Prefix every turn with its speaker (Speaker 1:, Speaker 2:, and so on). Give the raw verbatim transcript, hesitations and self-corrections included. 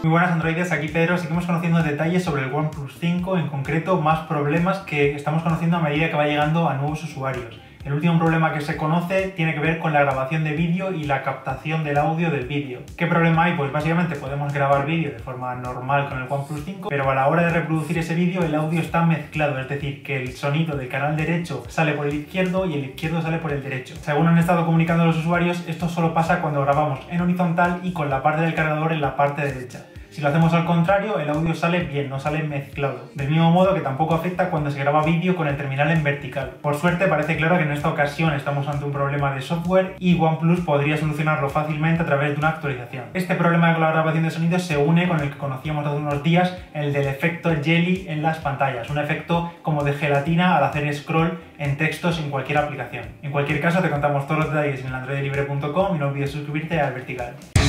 Speaker 1: Muy buenas androides, aquí Pedro. Seguimos conociendo detalles sobre el OnePlus cinco, en concreto más problemas que estamos conociendo a medida que va llegando a nuevos usuarios. El último problema que se conoce tiene que ver con la grabación de vídeo y la captación del audio del vídeo. ¿Qué problema hay? Pues básicamente podemos grabar vídeo de forma normal con el OnePlus cinco, pero a la hora de reproducir ese vídeo el audio está mezclado, es decir, que el sonido del canal derecho sale por el izquierdo y el izquierdo sale por el derecho. Según han estado comunicando los usuarios, esto solo pasa cuando grabamos en horizontal y con la parte del cargador en la parte derecha. Si lo hacemos al contrario, el audio sale bien, no sale mezclado. Del mismo modo que tampoco afecta cuando se graba vídeo con el terminal en vertical. Por suerte parece claro que en esta ocasión estamos ante un problema de software y OnePlus podría solucionarlo fácilmente a través de una actualización. Este problema con la grabación de sonido se une con el que conocíamos hace unos días, el del efecto jelly en las pantallas, un efecto como de gelatina al hacer scroll en textos en cualquier aplicación. En cualquier caso te contamos todos los detalles en el android libre punto com y no olvides suscribirte a El Vertical.